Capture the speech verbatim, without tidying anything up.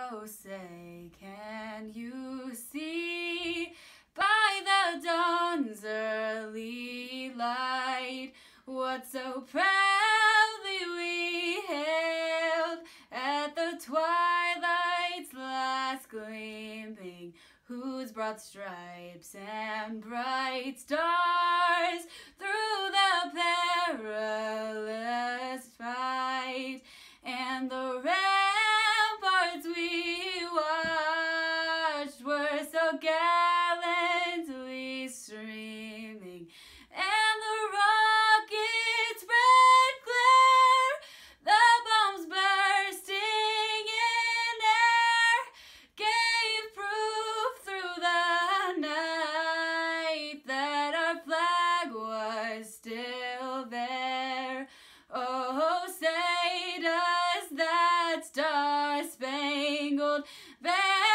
Oh, say, can you see by the dawn's early light what so proudly we hailed at the twilight's last gleaming, whose broad stripes and bright stars through the perilous fight and the ramparts we watched were so gallantly streaming, and the rockets' red glare, the bombs bursting in air, gave proof through the night that our flag was still there. Oh, say does that star-spangled banner